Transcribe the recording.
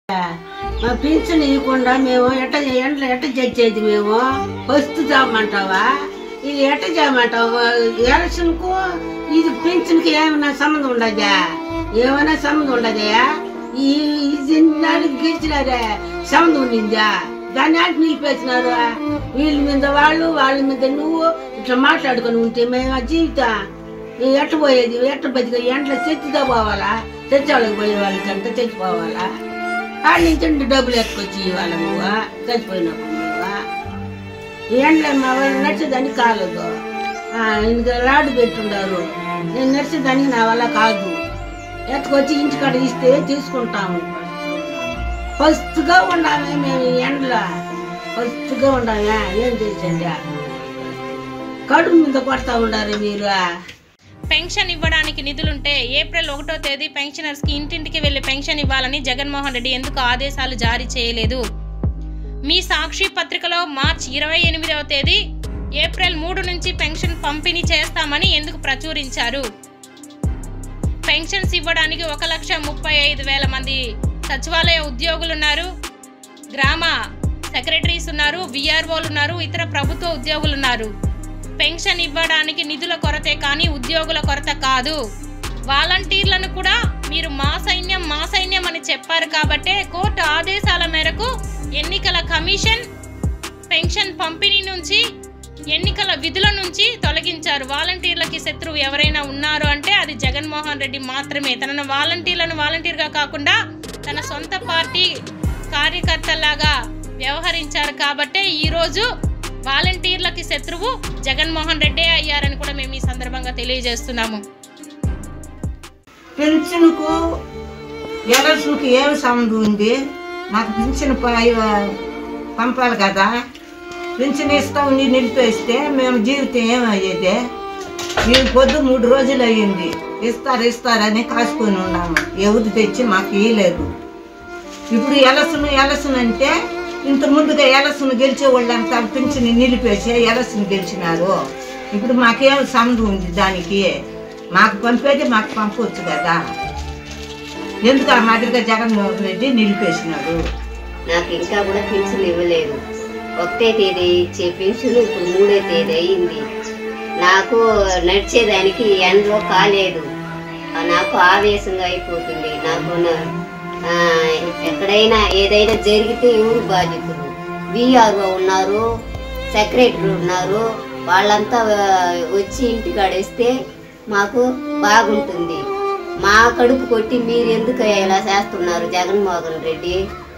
మా పింఛన్ ఇవ్వకుండా మేము ఎట్ట చచ్చేది మేము వస్తు చేయమంటావా ఇది ఎట్ట చేయమంటావా ఎలక్షన్కు ఇది పింఛన్కి ఏమైనా సంబంధం ఉండదా ఏమైనా సంబంధం ఉండదా ఈ దానికి గెలిచినారే సంబంధం ఉండిందా దాన్ని ఆట నిలిపేసినారు వీళ్ళ మీద వాళ్ళ మీద నువ్వు ఇట్లా మాట్లాడుకొని ఉంటే మేము ఆ జీవితం ఎట్ట పోయేది ఎట్ట బతిక ఎంట్లో చచ్చితో పోవాలా చచ్చేవాళ్ళకి పోయే వాళ్ళకంతా చచ్చిపోవాలా వాళ్ళ నుంచి డబ్బులు ఎత్తుకొచ్చి ఇవ్వాలి నువ్వు చచ్చిపోయినప్పుడు నువ్వు ఎండ్లో మా వాళ్ళు నడిచేదానికి కాలేదు ఇంకా రాడు పెట్టుండారు నేను నడిచేదానికి నా వల్ల కాదు ఎత్తుకొచ్చి ఇంటికాడ ఇస్తే తీసుకుంటాము ఫస్ట్గా ఉండామే మేము ఎండలో ఫస్ట్గా ఉండామే ఏం చేసండి కడుపు మీద కొడతా ఉండారు మీరు పెన్షన్ ఇవ్వడానికి నిధులుంటే ఏప్రిల్ 1వ తేదీ పెన్షనర్స్ కి ఇంటింటికి వెళ్లి పెన్షన్ ఇవ్వాలని జగన్మోహన్ రెడ్డి ఎందుకు ఆదేశాలు జారీ చేయలేదు? మీ సాక్షి పత్రికలో మార్చి 28వ తేదీ ఏప్రిల్ 3 నుంచి పెన్షన్ పంపిణీ చేస్తామని ఎందుకు ప్రచురించారు? పెన్షన్స్ ఇవ్వడానికి 1,35,000 మంది సచివాలయ ఉద్యోగులు ఉన్నారు, గ్రామ సెక్రటరీస్ ఉన్నారు, విఆర్ఓలు ఉన్నారు, ఇతర ప్రభుత్వ ఉద్యోగులు ఉన్నారు. పెన్షన్ ఇవ్వడానికి నిధుల కొరతే కానీ ఉద్యోగుల కొరత కాదు. వాలంటీర్లను కూడా మీరు మా సైన్యం అని చెప్పారు కాబట్టే కోర్టు ఆదేశాల మేరకు ఎన్నికల కమిషన్ పెన్షన్ పంపిణీ నుంచి ఎన్నికల విధుల నుంచి తొలగించారు. వాలంటీర్లకి శత్రువు ఎవరైనా ఉన్నారు అంటే అది జగన్మోహన్ రెడ్డి మాత్రమే. తన వాలంటీర్గా కాకుండా తన సొంత పార్టీ కార్యకర్తలాగా వ్యవహరించారు కాబట్టే ఈరోజు వాలంటీర్లకి శత్రువు జగన్మోహన్ రెడ్డి అయ్యారని కూడా మేము ఈ సందర్భంగా తెలియజేస్తున్నాము. పెన్షన్కు ఎలక్షన్కు ఏమి సంబంధం ఉంది? మాకు పెన్షన్ పంపాలి కదా, పెన్షన్ ఇస్తాం నిలిపేస్తే మేము జీవితం ఏమయ్యేది? మేము పొద్దు 3 రోజులు అయ్యింది ఇస్తారని కాసుకొని ఉన్నాము, ఎవరు తెచ్చి మాకు ఇవ్వలేదు. ఇప్పుడు ఎలక్షన్ అంటే ఇంత ముందుగా ఎలక్షన్ గెలిచే వాళ్ళంతా పెన్షన్ నిలిపేసి ఎలక్షన్ గెలిచినారు. ఇప్పుడు మాకేం సంబంధం ఉంది దానికి? మాకు పంపేది మాకు పంపవచ్చు కదా, ఎందుకు ఆ మాదిరిగా జగన్మోహన్ రెడ్డి నిలిపేసినాడు? నాకు ఇంకా కూడా పెన్షన్ ఇవ్వలేదు. 1వ తేదీ ఇచ్చే పెన్షన్ ఇప్పుడు 3వ తేదీ అయింది. నాకు నడిచేదానికి ఎండలో కాలేదు, నాకు ఆవేశంగా అయిపోతుంది. నాకు ఎక్కడైనా ఏదైనా జరిగితే ఎవరు బాధ్యతలు? విఆర్ఓ ఉన్నారు, సెక్రటరీ ఉన్నారు, వాళ్ళంతా వచ్చి ఇంటికాడేస్తే మాకు బాగుంటుంది. మా కడుపు కొట్టి మీరు ఎందుకు ఇలా చేస్తున్నారు జగన్మోహన్ రెడ్డి?